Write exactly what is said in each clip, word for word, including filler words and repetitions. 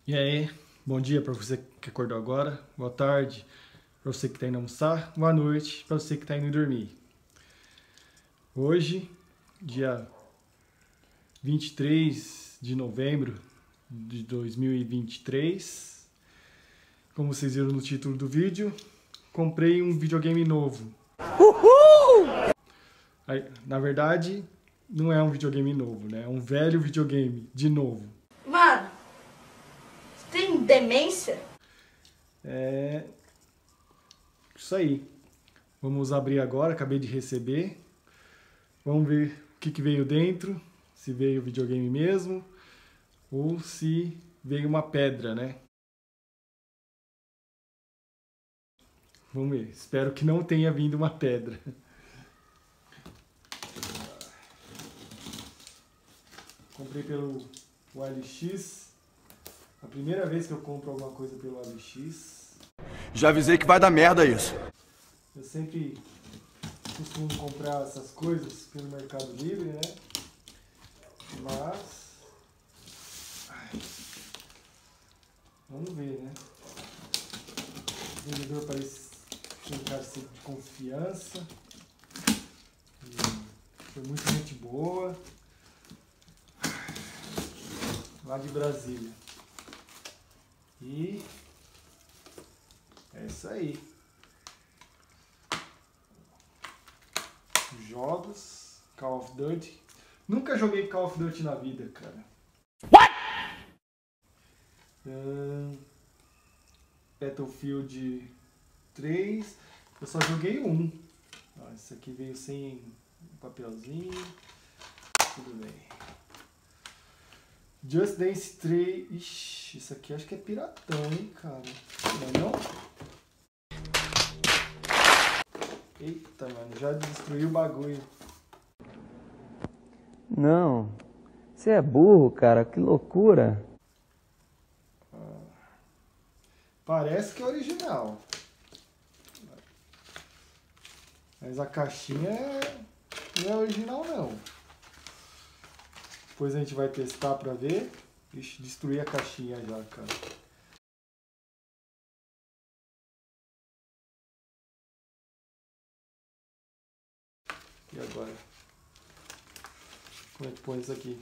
E aí, bom dia para você que acordou agora, boa tarde para você que está indo almoçar, boa noite para você que está indo dormir. Hoje, dia vinte e três de novembro de dois mil e vinte e três, como vocês viram no título do vídeo, comprei um videogame novo. Uhul! Aí, na verdade, não é um videogame novo, né? É um velho videogame de novo. Mano, você tem demência? É isso aí. Vamos abrir agora, acabei de receber. Vamos ver o que, que veio dentro, se veio videogame mesmo ou se veio uma pedra, né? Vamos ver, espero que não tenha vindo uma pedra. Comprei pelo O L X, a primeira vez que eu compro alguma coisa pelo O L X. Já avisei que vai dar merda isso. Eu sempre costumo comprar essas coisas pelo Mercado Livre, né? Mas... ai, vamos ver, né? O vendedor parece ter um cara de confiança. E foi muita gente boa. Lá de Brasília. E... é isso aí. Jogos, Call of Duty. Nunca joguei Call of Duty na vida, cara. What? Uh, Battlefield três. Eu só joguei um. Ó, esse aqui veio sem papelzinho. Tudo bem. Just Dance três. Ixi, isso aqui acho que é piratão, hein, cara. Não é não? Eita, mano, já destruiu o bagulho. Não, você é burro, cara, que loucura. Ah, parece que é original. Mas a caixinha é... não é original, não. Depois a gente vai testar pra ver. Ixi, destruí a caixinha já, cara. E agora? Como é que põe isso aqui?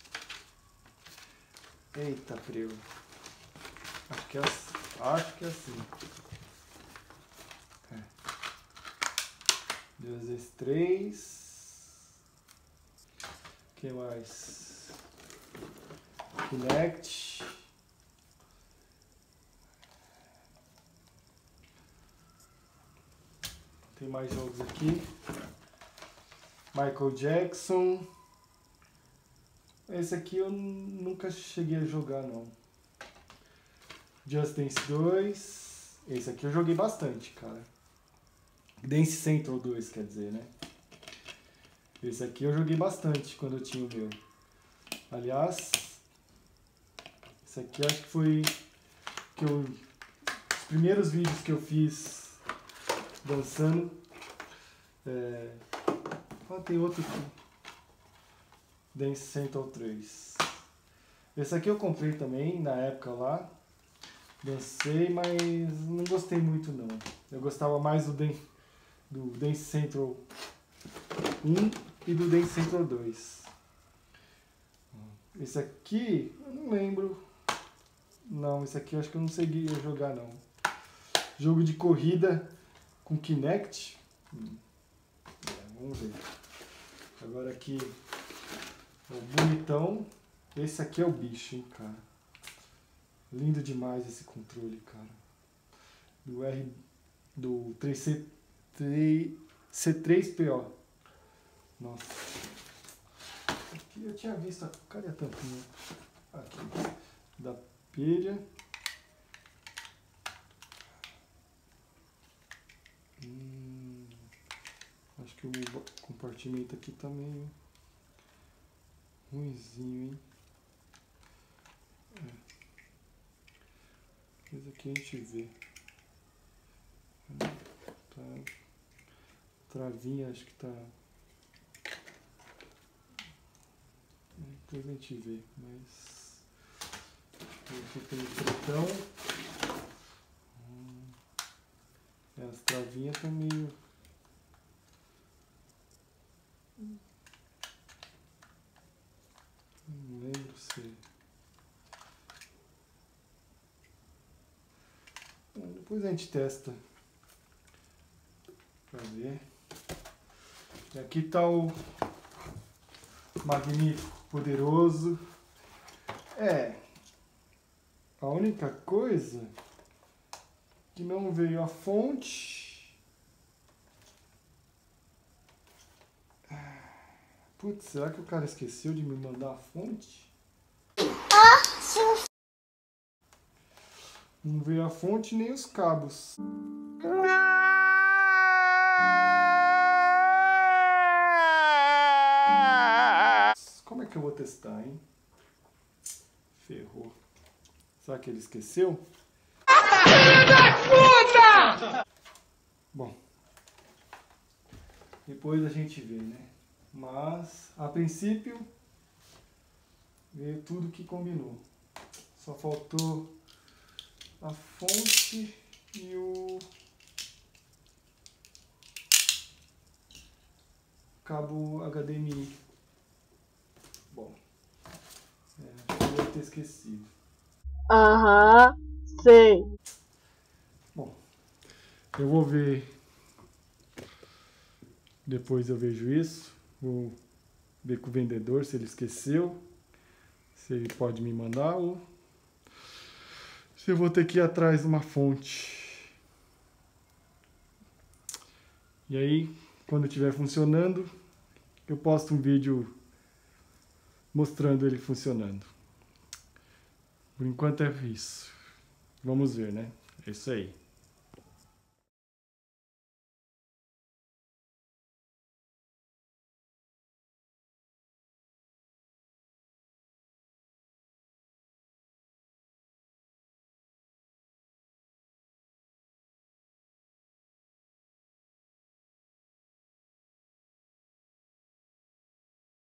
Eita, prego. Acho que é, acho que é assim. É. Dois vezes três. O que mais? Kinect. Tem mais jogos aqui. Michael Jackson. Esse aqui eu nunca cheguei a jogar, não. Just Dance dois. Esse aqui eu joguei bastante, cara. Dance Central dois, quer dizer, né? Esse aqui eu joguei bastante quando eu tinha o meu. Aliás, esse aqui acho que foi que eu, os primeiros vídeos que eu fiz dançando. É, ah, tem outro aqui. Dance Central três. Esse aqui eu comprei também na época lá. Dancei, mas não gostei muito não. Eu gostava mais do, Dan do Dance Central um e do Dance Central dois. Esse aqui, eu não lembro. Não, esse aqui eu acho que eu não conseguia jogar não. Jogo de corrida com Kinect. Hum. É, vamos ver. Agora aqui, o bonitão. Esse aqui é o bicho, hein, cara. Lindo demais esse controle, cara. Do R... do três C três P O. Nossa. Aqui eu tinha visto... cadê a tampinha? Aqui. Da pilha. Hum, acho que o compartimento aqui tá meio ruinzinho, hein? É. Esse aqui a gente vê. Tá. Travinha, acho que tá. Depois a gente vê, mas Aqui tem o pretão. Hum. As travinhas estão meio... Não lembro se... Bom, depois a gente testa pra ver. E aqui tá o magnífico, poderoso. É, a única coisa que não veio a fonte. Putz, será que o cara esqueceu de me mandar a fonte? Não veio a fonte nem os cabos. Como é que eu vou testar, hein? Ferrou. Será que ele esqueceu? Bom, depois a gente vê, né? Mas, a princípio, veio tudo que combinou. Só faltou a fonte e o cabo H D M I. Bom, é, acho que eu deve ter esquecido. Aham, sei. Bom, eu vou ver, depois eu vejo isso, vou ver com o vendedor se ele esqueceu, se ele pode me mandar ou se eu vou ter que ir atrás de uma fonte. E aí, quando estiver funcionando, eu posto um vídeo mostrando ele funcionando. Por enquanto é isso. Vamos ver, né? É isso aí.